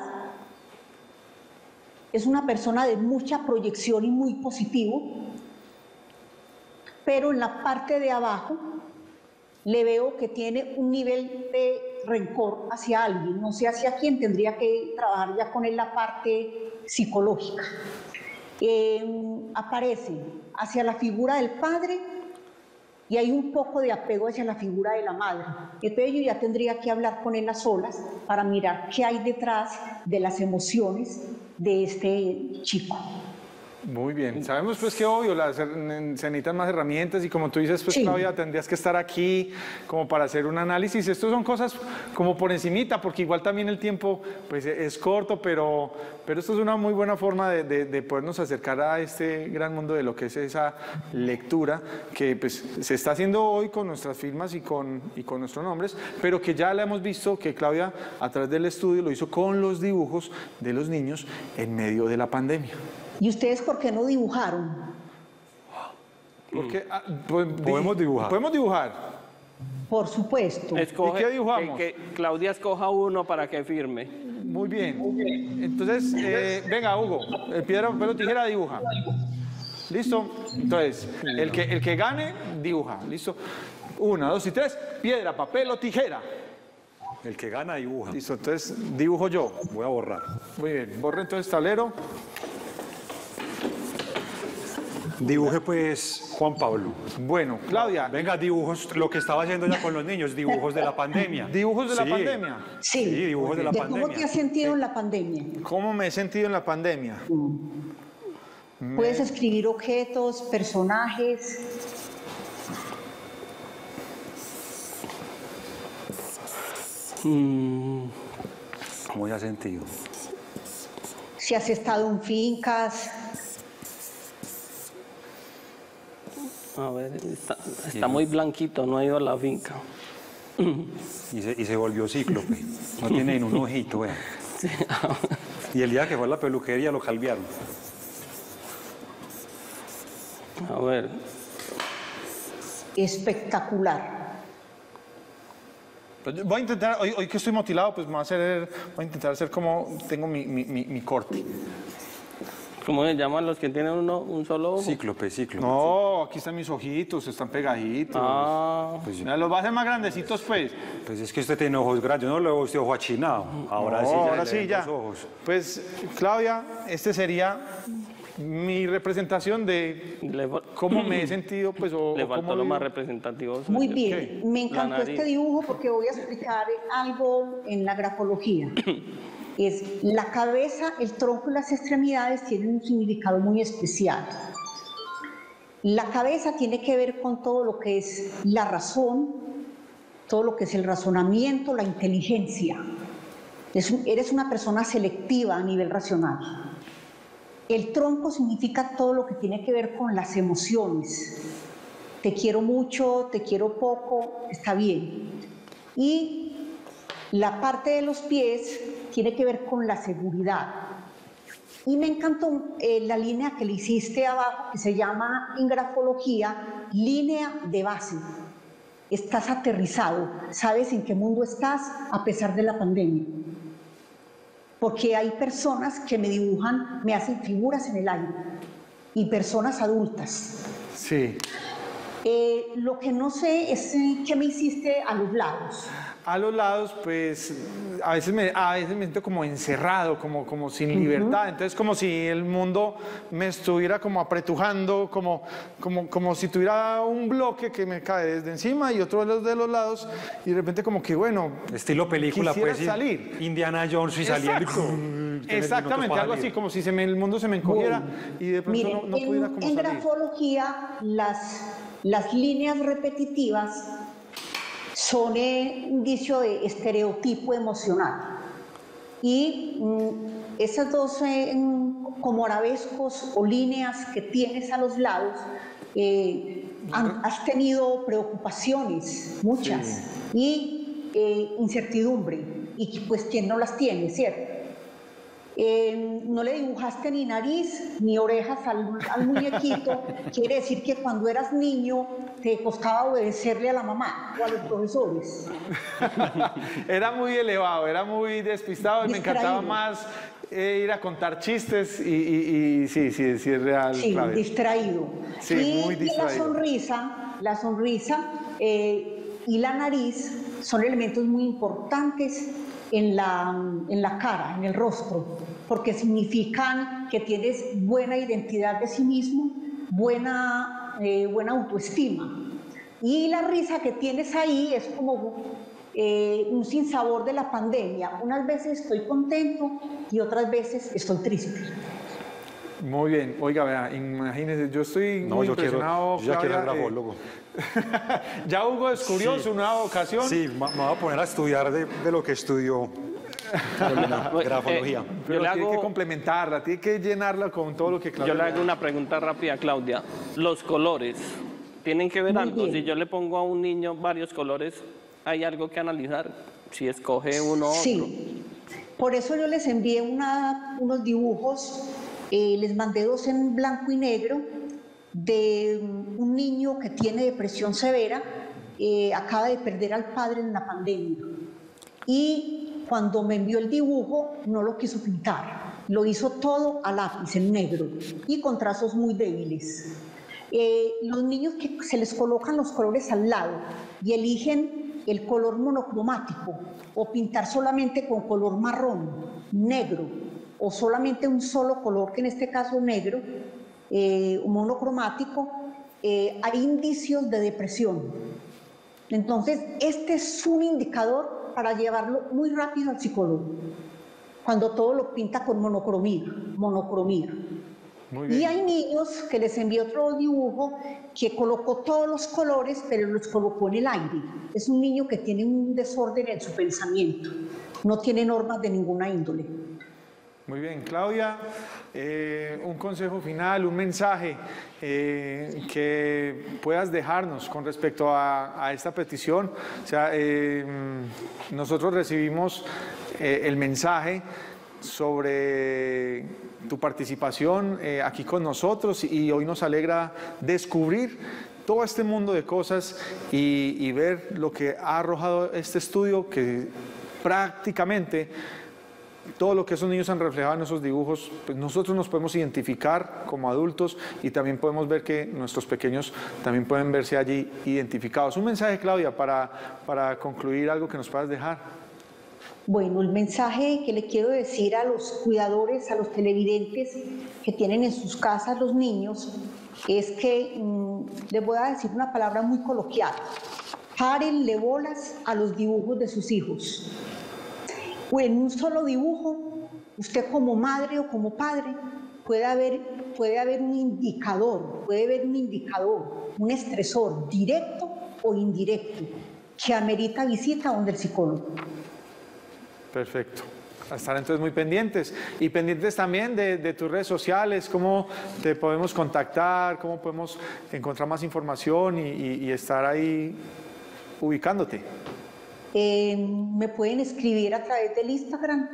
Es una persona de mucha proyección y muy positivo, pero en la parte de abajo le veo que tiene un nivel de rencor hacia alguien, no sé hacia quién, tendría que trabajar ya con él la parte psicológica. Eh, aparece hacia la figura del padre y hay un poco de apego hacia la figura de la madre. Entonces yo ya tendría que hablar con él a solas para mirar qué hay detrás de las emociones de este chico. Muy bien. Sabemos pues que obvio, las, se necesitan más herramientas y como tú dices, pues sí. Claudia, tendrías que estar aquí como para hacer un análisis. Esto son cosas como por encimita, porque igual también el tiempo pues es corto, pero, pero esto es una muy buena forma de, de, de podernos acercar a este gran mundo de lo que es esa lectura que pues se está haciendo hoy con nuestras firmas y con, y con nuestros nombres, pero que ya la hemos visto que Claudia a través del estudio lo hizo con los dibujos de los niños en medio de la pandemia. ¿Y ustedes por qué no dibujaron? Porque ah, pues, podemos dibujar. Podemos dibujar. Por supuesto. Escoge, ¿Y qué dibujamos? Que, que Claudia escoja uno para que firme. Muy bien. Entonces, eh, venga, Hugo, el piedra, papel o tijera dibuja. ¿Listo? Entonces, el que, el que gane, dibuja. ¿Listo? Una, dos y tres. Piedra, papel o tijera. El que gana dibuja. Listo, entonces dibujo yo. Voy a borrar. Muy bien. Borre entonces tablero. Dibuje pues Juan Pablo. Bueno, Claudia. Venga, dibujos, lo que estaba haciendo ya con los niños, dibujos de la pandemia. ¿Dibujos de sí. la pandemia? Sí. Sí, dibujos de la ¿De pandemia. cómo te has sentido sí. en la pandemia? ¿Cómo me he sentido en la pandemia? Mm. Puedes me... escribir objetos, personajes. Mm. ¿Cómo te has sentido? Si has estado en fincas. A ver, está, está muy blanquito, no ha ido a la finca. Y se, y se volvió cíclope. No tiene ni un ojito, vea. Sí. Y el día que fue a la peluquería lo calviaron. A ver. Espectacular. Pues voy a intentar, hoy, hoy que estoy motilado, pues me voy a, hacer, voy a intentar hacer como tengo mi, mi, mi, mi corte. ¿Cómo se llaman los que tienen uno, un solo ojo? Cíclope, cíclope. No, aquí están mis ojitos, están pegaditos. Ah. Pues, mira, los va a hacer más grandecitos, pues. Pues es que usted tiene ojos grandes, yo no le veo usted ojo achinado. Ahora no, sí, ya ahora sí, ya. Ojos. Pues, Claudia, este sería mi representación de le, cómo me he sentido, pues, o le o faltó cómo lo digo. más representativo. Muy bien, ¿Qué? me encantó este dibujo porque voy a explicar algo en la grafología. Es la cabeza, el tronco y las extremidades tienen un significado muy especial. La cabeza tiene que ver con todo lo que es la razón, todo lo que es el razonamiento, la inteligencia. Es un, eres una persona selectiva a nivel racional. El tronco significa todo lo que tiene que ver con las emociones. Te quiero mucho, te quiero poco, está bien. Y la parte de los pies tiene que ver con la seguridad. Y me encantó eh, la línea que le hiciste abajo, que se llama en grafología, línea de base. Estás aterrizado, sabes en qué mundo estás a pesar de la pandemia. Porque hay personas que me dibujan, me hacen figuras en el aire, y personas adultas. Sí. Eh, lo que no sé es eh, qué me hiciste a los lados. A los lados, pues, a veces me, a veces me siento como encerrado, como, como sin libertad. Uh-huh. Entonces, como si el mundo me estuviera como apretujando, como, como, como si tuviera un bloque que me cae desde encima y otro de los, de los lados. Y de repente como que, bueno, estilo película, pues, salir. Indiana Jones y saliendo. Exactamente, algo así, como si se me, el mundo se me encogiera bueno, y de pronto miren, no, no en, pudiera como en salir. Grafología, las, las líneas repetitivas son eh, indicio de estereotipo emocional. Y mm, esas dos eh, como arabescos o líneas que tienes a los lados, eh, han, has tenido preocupaciones, muchas, sí. y eh, incertidumbre. Y pues, ¿quién no las tiene, cierto? Eh, no le dibujaste ni nariz ni orejas al, al muñequito, quiere decir que cuando eras niño te costaba obedecerle a la mamá o a los profesores. Era muy elevado, era muy despistado y distraído. Me encantaba más eh, ir a contar chistes y, y, y sí, sí, sí es real. Sí, Claudia. distraído. Sí, y, muy distraído. Y la sonrisa, la sonrisa, eh, y la nariz son elementos muy importantes en la, en la cara, en el rostro, porque significan que tienes buena identidad de sí mismo, buena, eh, buena autoestima. Y la risa que tienes ahí es como eh, un sinsabor de la pandemia. Unas veces estoy contento y otras veces estoy triste. Muy bien, oiga, vea, imagínense, yo estoy No, muy yo quiero, impresionado. yo ya quiero ser Claudia, eh, grafólogo. ya Hugo descubrió Sí. su nueva vocación. Sí, me me voy a poner a estudiar de, de lo que estudió grafología. Eh, Pero yo le tiene hago- que complementarla, tiene que llenarla con todo lo que Claudia. Yo le hago una pregunta rápida, Claudia. Los colores, ¿tienen que ver Muy algo? bien. Si yo le pongo a un niño varios colores, ¿hay algo que analizar? Si escoge uno u otro. Sí, por eso yo les envié una- unos dibujos, eh, les mandé dos en blanco y negro, de un niño que tiene depresión severa, eh, acaba de perder al padre en la pandemia. Y cuando me envió el dibujo, no lo quiso pintar, lo hizo todo a lápiz, en negro, y con trazos muy débiles. Eh, los niños que se les colocan los colores al lado y eligen el color monocromático o pintar solamente con color marrón, negro, o solamente un solo color, que en este caso negro, eh, monocromático, eh, hay indicios de depresión. Entonces, este es un indicador para llevarlo muy rápido al psicólogo, cuando todo lo pinta con monocromía, monocromía. Muy Y bien. hay niños que les envié otro dibujo que colocó todos los colores, pero los colocó en el aire. Es un niño que tiene un desorden en su pensamiento, no tiene normas de ninguna índole. Muy bien, Claudia, eh, un consejo final, un mensaje eh, que puedas dejarnos con respecto a, a esta petición. O sea, eh, nosotros recibimos eh, el mensaje sobre tu participación eh, aquí con nosotros y hoy nos alegra descubrir todo este mundo de cosas y, y ver lo que ha arrojado este estudio, que prácticamente todo lo que esos niños han reflejado en esos dibujos, pues nosotros nos podemos identificar como adultos y también podemos ver que nuestros pequeños también pueden verse allí identificados. Un mensaje, Claudia, para, para concluir, algo que nos puedas dejar. Bueno, el mensaje que le quiero decir a los cuidadores, a los televidentes que tienen en sus casas los niños, es que mmm, les voy a decir una palabra muy coloquial: párenle bolas a los dibujos de sus hijos. O en un solo dibujo, usted como madre o como padre, puede haber, puede haber un indicador, puede haber un indicador, un estresor directo o indirecto que amerita visita donde el psicólogo. Perfecto. A estar entonces muy pendientes y pendientes también de, de tus redes sociales, cómo te podemos contactar, cómo podemos encontrar más información y, y, y estar ahí ubicándote. Eh, me pueden escribir a través del Instagram,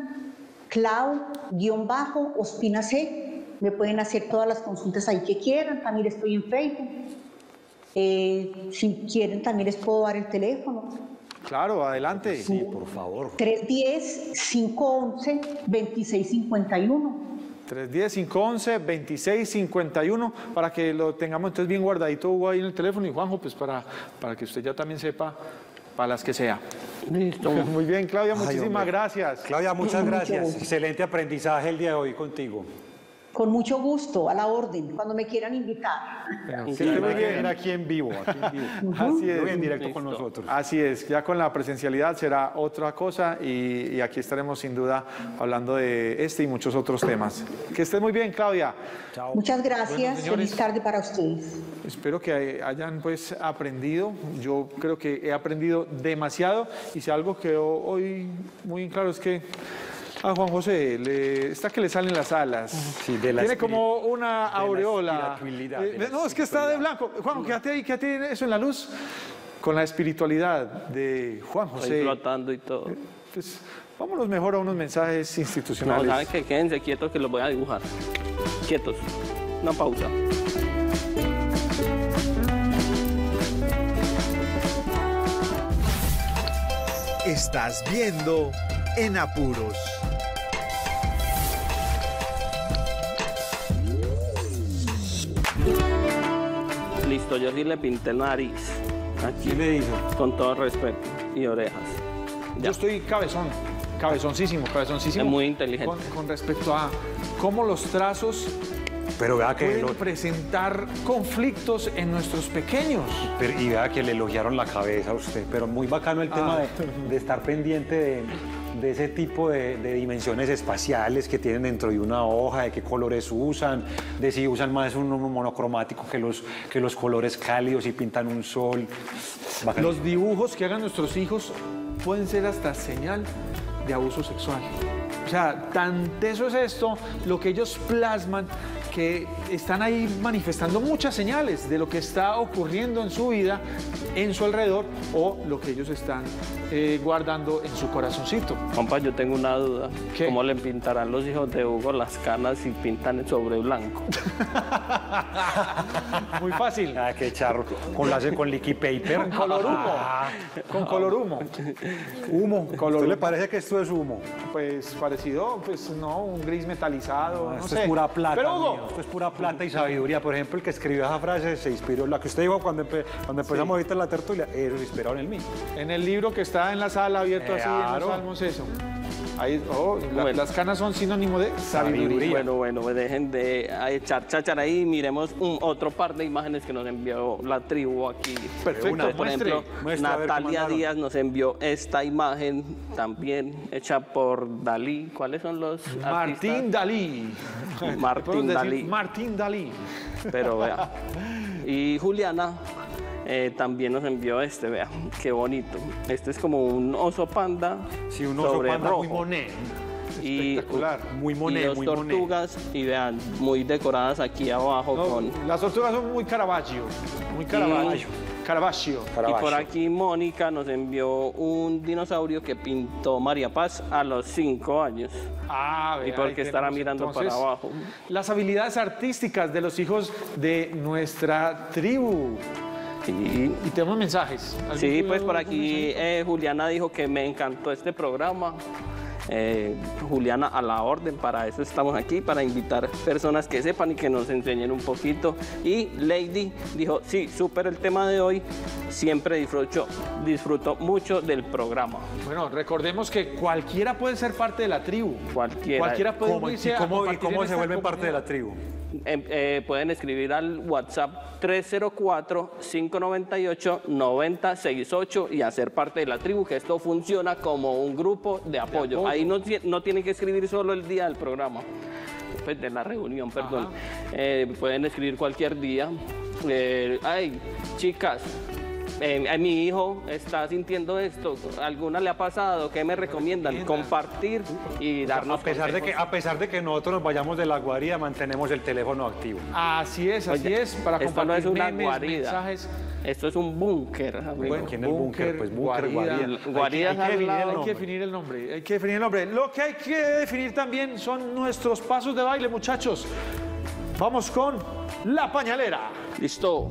Clau-Ospina C. Me pueden hacer todas las consultas ahí que quieran. También estoy en Facebook. Eh, si quieren, también les puedo dar el teléfono. Claro, adelante. Sí, por favor. tres uno cero, cinco uno uno, dos seis cinco uno. tres uno cero, cinco uno uno, dos seis cinco uno para que lo tengamos entonces bien guardadito Hugo, ahí en el teléfono, y Juanjo, pues para, para que usted ya también sepa, para las que sea. Listo. Muy bien, Claudia, Ay, muchísimas hombre. gracias. Claudia, muchas Mucho gracias. gusto. Excelente aprendizaje el día de hoy contigo. Con mucho gusto, a la orden, cuando me quieran invitar. Bueno, Sí, que esté muy muy bien, bien. aquí en vivo, aquí en vivo. Así es. Muy en directo con Listo. nosotros. Así es, ya con la presencialidad será otra cosa y, y aquí estaremos sin duda hablando de este y muchos otros temas. Que esté muy bien, Claudia. Chao. Muchas gracias, Bueno, señores. feliz tarde para ustedes. Espero que hayan pues aprendido. Yo creo que he aprendido demasiado y si algo quedó hoy muy en claro es que a Juan José le, está que le salen las alas. Sí, de la Tiene espiri- como una de la aureola. espiritualidad, Eh, de la no, es que está de espiritualidad. blanco. Juan, quédate ahí, quédate ahí, eso en la luz. Con la espiritualidad de Juan Estoy José. flotando y todo. Pues, vámonos mejor a unos mensajes No, institucionales. saben que quédense quietos que los voy a dibujar. Quietos. Una pausa. Estás viendo En Apuros. Listo, yo sí le pinté el nariz. Aquí, ¿Quién le hizo? con todo respeto, y orejas. Yo Ya. estoy cabezón, cabezoncísimo, cabezoncísimo. Es muy inteligente. Con, con respecto a cómo los trazos Pero vea que, pueden lo- presentar conflictos en nuestros pequeños. pero- y vea que le elogiaron la cabeza a usted. Pero muy bacano el tema Ah. de, de estar pendiente de, de ese tipo de, de dimensiones espaciales que tienen dentro de una hoja, de qué colores usan, de si usan más un monocromático que los, que los colores cálidos y pintan un sol. Bacano. Los dibujos que hagan nuestros hijos pueden ser hasta señal de abuso sexual. O sea, tan teso es esto, lo que ellos plasman, que están ahí manifestando muchas señales de lo que está ocurriendo en su vida, en su alrededor, o lo que ellos están eh, guardando en su corazoncito. Compa, yo tengo una duda. ¿Qué? ¿Cómo le pintarán los hijos de Hugo las canas si pintan sobre blanco? Muy fácil. Ah, qué charro. Con, la, con liquid paper. Con color humo. Con color humo. Humo. Color ¿Usted le humo. parece que esto es humo? Pues parecido, pues no, un gris metalizado, no esto sé. es pura plata. Pero Hugo, mío, esto es pura plata y sabiduría. Por ejemplo, el que escribió esa frase se inspiró, la que usted dijo cuando, empe- cuando empezamos ahorita en la tertulia, eso se inspiró en el mío. en el libro que está en la sala abierto así en Claro. los salmos, eso. Ahí, oh, la- Bueno. las canas son sinónimo de sabiduría. Bueno, bueno, pues dejen de eh, echar cháchara ahí y miremos un otro par de imágenes que nos envió la tribu aquí. Perfecto, Entonces, por muestre, ejemplo, muestre, a ver qué Natalia mandaron. Díaz nos envió esta imagen también hecha por Dalí. ¿Cuáles son los Martín artistas? Dalí. Martín Podemos decir Dalí. Martín Dalí. Pero vea. Y Juliana eh, también nos envió este, vea, qué bonito. Este es como un oso panda Sí, un oso sobre panda rojo. muy monet. Y, Espectacular. Muy monet, y dos muy monet. tortugas, y vean, muy decoradas aquí abajo No, con... las tortugas son muy Caravaggio. Muy Caravaggio. Caravaggio. Y por aquí Mónica nos envió un dinosaurio que pintó María Paz a los cinco años. Ah, ¿Y vea, por ahí qué estará tenemos, mirando entonces, para abajo? Las habilidades artísticas de los hijos de nuestra tribu. Y, Y tenemos mensajes. ¿Algún sí, tuyo, pues por algún aquí mensajito? eh, Juliana dijo que me encantó este programa. Eh, Juliana, a la orden, para eso estamos aquí, para invitar personas que sepan y que nos enseñen un poquito. Y Lady dijo, sí, súper el tema de hoy, siempre disfruto, disfruto mucho del programa. Bueno, recordemos que cualquiera puede ser parte de la tribu. Cualquiera. Cualquiera puede ¿Cómo, y unirse a cómo, y compartir cómo en se esta vuelven parte de la comunidad. tribu? Eh, eh, pueden escribir al WhatsApp tres cero cuatro, cinco nueve ocho, nueve cero seis ocho y hacer parte de la tribu, que esto funciona como un grupo de apoyo. apoyo. Ahí no, ti- no tienen que escribir solo el día del programa, pues de la reunión, perdón. Eh, pueden escribir cualquier día. Eh, ay, chicas, eh, mi hijo está sintiendo esto, ¿alguna le ha pasado? ¿Qué me recomiendan? Compartir y darnos A pesar, de que, consejos. a pesar de que nosotros nos vayamos de la guarida, mantenemos el teléfono activo. Así es, así Oye, es. Para esto compartir no es una memes, guarida. mensajes. Esto es un búnker, amigo. Bueno, ¿Quién es el búnker? Pues búnker, guarida. guarida. Guarida Hay que- hay que al definir el lado. Hay que nombre. definir el nombre, hay que definir el nombre. Lo que hay que definir también son nuestros pasos de baile, muchachos. Vamos con la pañalera. Listo.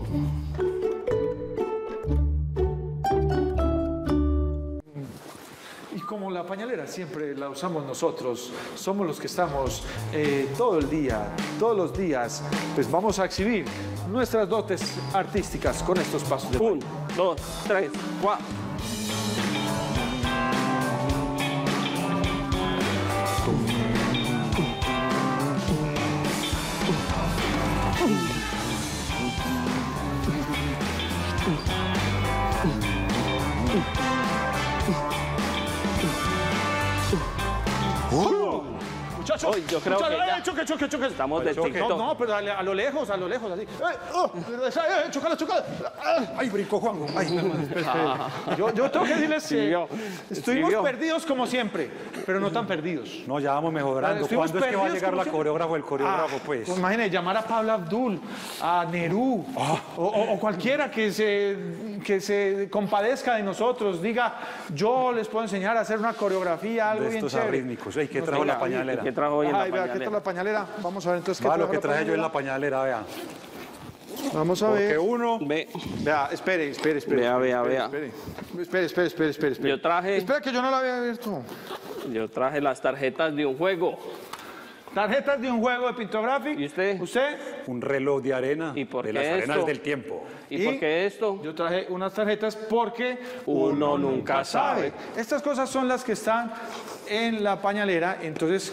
Y como la pañalera siempre la usamos nosotros, somos los que estamos eh, todo el día, todos los días, pues vamos a exhibir nuestras dotes artísticas con estos pasos de baile. Un, dos, tres, cuatro. Muchachos, Hoy yo creo muchachos, que ya eh, choque, choque, choque. estamos de choque. TikTok. No, no, pero a, a lo lejos, a lo lejos, así. ¡Eh, oh! ¡Eh, chocala, chocala! ¡Ay, brincó Juanjo! ¡Ay! Yo, yo tengo que decirles Sí que vio, estuvimos sí vio. perdidos como siempre, pero no tan perdidos. No, ya vamos mejorando. Estuvimos ¿Cuándo es que va a perdidos llegar como la siempre. coreógrafa o el coreógrafo, Ah, pues? imagínate, llamar a Pablo Abdul, a Nerú, Ah. o, o- o cualquiera que se, que se compadezca de nosotros, diga, yo les puedo enseñar a hacer una coreografía, algo De bien estos chévere. arrítmicos. Ey, ¿qué Nos trajo la toca- pañalera? ¿Qué trajo hoy en la Ay, vea, ¿qué pañalera? tal la pañalera? Vamos a ver entonces qué Va, lo trajo que la traje yo en la pañalera. pañalera, vea. Vamos a Porque ver. uno... Ve, Vea, espere, espere, espere. Vea, espere, vea, espere, vea. Espere, espere, espere, espere, espere, espere. Yo traje- Espera que yo no la había abierto. yo traje las tarjetas de un juego. Tarjetas de un juego de Pictographic. ¿Y usted? ¿Usted? Un reloj de arena ¿Y por de qué las arenas esto? del tiempo. ¿Y, por qué esto? Yo traje unas tarjetas porque Uno nunca sabe. Estas cosas son las que están en la pañalera. Entonces,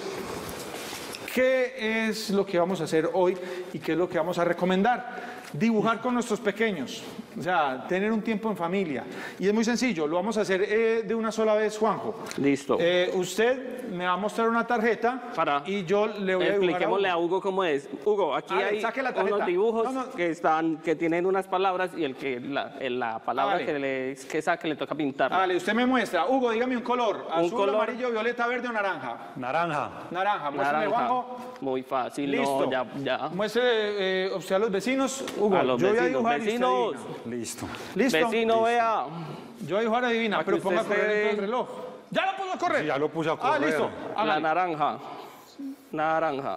¿qué es lo que vamos a hacer hoy y qué es lo que vamos a recomendar? Dibujar con nuestros pequeños, o sea, tener un tiempo en familia. Y es muy sencillo, lo vamos a hacer eh, de una sola vez, Juanjo. Listo. Eh, usted me va a mostrar una tarjeta Para. y yo le voy a dibujar Expliquémosle a a Hugo cómo es. Hugo, aquí Vale, hay saque la tarjeta. unos dibujos No, no. que están, que tienen unas palabras y el que la, el- la palabra Vale. que, le, que saque le toca pintar. Vale, usted me muestra. Hugo, dígame un color. Azul, color. amarillo, violeta, verde o naranja. Naranja. Naranja. Muéstrame, Naranja. Juanjo. Muy fácil. Listo. No, ya, ya. Muestre eh, usted a los vecinos. Hugo, A los yo voy a vecinos. dibujar y usted Vecinos. adivina. Listo. ¿Listo? Vecino, vea. Yo voy a dibujar adivina, Para pero que ponga a usted correr esté- dentro del reloj. ¡Ya lo puso a correr! Sí, ya lo puse a Ah, correr. listo. La Hágale. naranja. Naranja.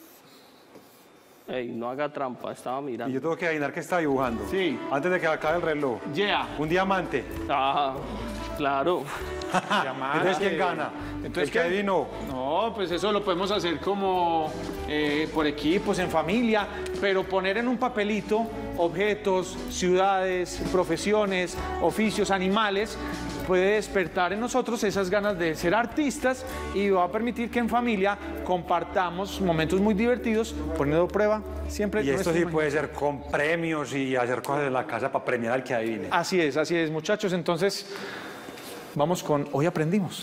Ey, no haga trampa, estaba Y mirando. yo tengo que adivinar qué está dibujando. Sí. Antes de que acabe el reloj. Yeah. Un diamante. Ah, claro. Diamante. Entonces, ¿quién gana? Entonces, el que ¿qué? adivinó. No, pues eso lo podemos hacer como eh, por equipos, en familia, pero poner en un papelito objetos, ciudades, profesiones, oficios, animales, puede despertar en nosotros esas ganas de ser artistas y va a permitir que en familia compartamos momentos muy divertidos, poniendo a prueba siempre. Y esto nuestra sí imaginación. puede ser con premios y hacer cosas en la casa para premiar al que adivine. Así es, así es, muchachos. Entonces, vamos con Hoy Aprendimos.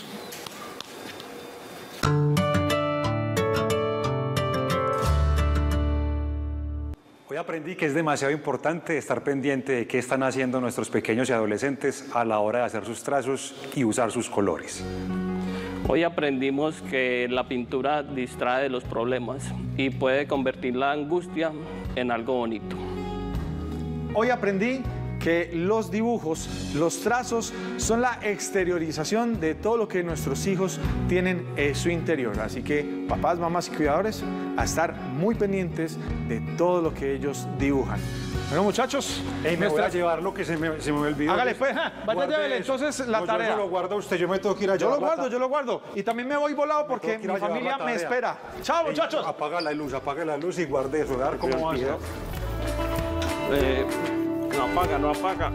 Hoy aprendí que es demasiado importante estar pendiente de qué están haciendo nuestros pequeños y adolescentes a la hora de hacer sus trazos y usar sus colores. Hoy aprendimos que la pintura distrae de los problemas y puede convertir la angustia en algo bonito. Hoy aprendí que los dibujos, los trazos, son la exteriorización de todo lo que nuestros hijos tienen en su interior. Así que, papás, mamás y cuidadores, a estar muy pendientes de todo lo que ellos dibujan. Bueno, muchachos, Ey, me voy a nuestra- llevar lo que se me, se me olvidó. Hágale, pues, ja, vaya, Guarde llévele, eso. entonces, la No, tarea. Yo no lo guarda usted, yo me tengo que ir a Yo lo llevar la guardo, ta- yo lo guardo. Y también me voy volado porque tengo que ir a mi llevar familia la me tarea. espera. Chao, Ey, muchachos. Apaga la luz, apaga la luz y guarde eso. A ver cómo va a ser. Eh, no apaga, no apaga.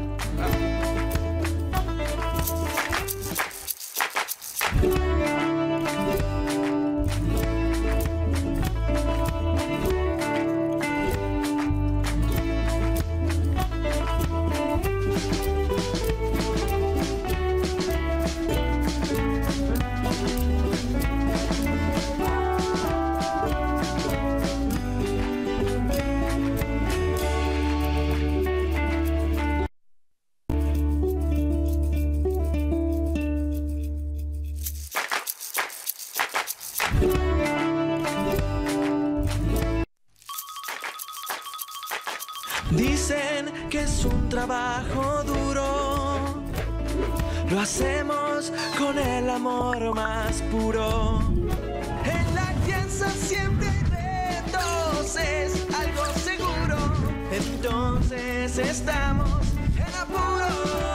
Dicen que es un trabajo duro, lo hacemos con el amor más puro. En la crianza siempre hay retos, es algo seguro. Entonces estamos en apuros.